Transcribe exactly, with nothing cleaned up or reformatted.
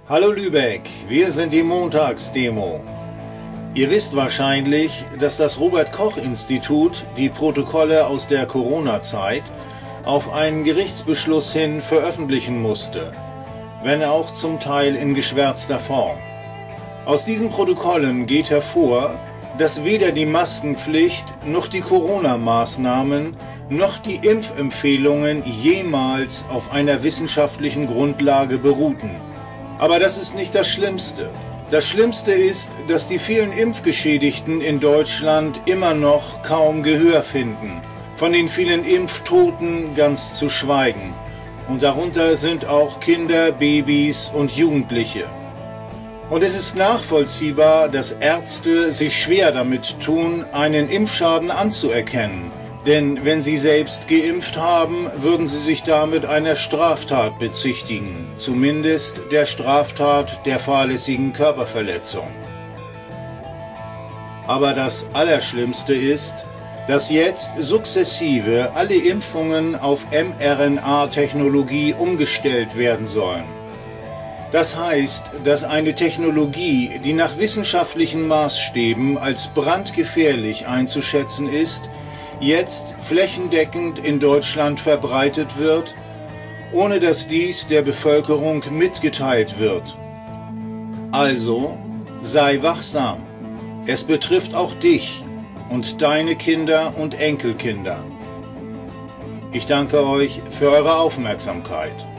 Hallo Lübeck, wir sind die Montagsdemo. Ihr wisst wahrscheinlich, dass das Robert-Koch-Institut die Protokolle aus der Corona-Zeit auf einen Gerichtsbeschluss hin veröffentlichen musste, wenn auch zum Teil in geschwärzter Form. Aus diesen Protokollen geht hervor, dass weder die Maskenpflicht noch die Corona-Maßnahmen noch die Impfempfehlungen jemals auf einer wissenschaftlichen Grundlage beruhten. Aber das ist nicht das Schlimmste. Das Schlimmste ist, dass die vielen Impfgeschädigten in Deutschland immer noch kaum Gehör finden, von den vielen Impftoten ganz zu schweigen. Und darunter sind auch Kinder, Babys und Jugendliche. Und es ist nachvollziehbar, dass Ärzte sich schwer damit tun, einen Impfschaden anzuerkennen. Denn wenn sie selbst geimpft haben, würden sie sich damit einer Straftat bezichtigen, zumindest der Straftat der fahrlässigen Körperverletzung. Aber das Allerschlimmste ist, dass jetzt sukzessive alle Impfungen auf mRNA-Technologie umgestellt werden sollen. Das heißt, dass eine Technologie, die nach wissenschaftlichen Maßstäben als brandgefährlich einzuschätzen ist, jetzt flächendeckend in Deutschland verbreitet wird, ohne dass dies der Bevölkerung mitgeteilt wird. Also, sei wachsam. Es betrifft auch dich und deine Kinder und Enkelkinder. Ich danke euch für eure Aufmerksamkeit.